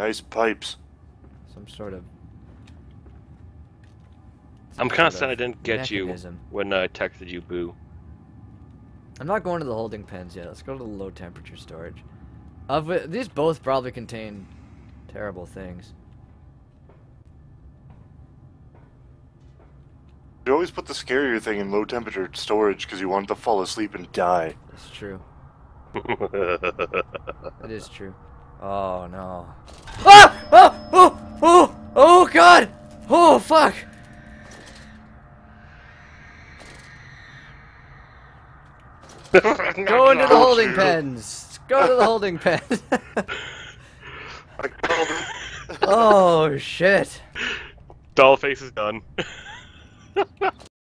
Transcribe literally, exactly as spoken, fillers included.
Nice pipes. Some sort of... I'm kind of sad I didn't get mechanism. you when I texted you, Boo. I'm not going to the holding pens yet. Let's go to the low temperature storage. Of it, these both probably contain terrible things. You always put the scarier thing in low temperature storage because you want it to fall asleep and die. That's true. It is true. Oh no. Ah! Oh! Oh! Oh! Oh god! Oh fuck! Go into the holding pens! Go to the holding pens! I called him. Oh shit! Dollface is done.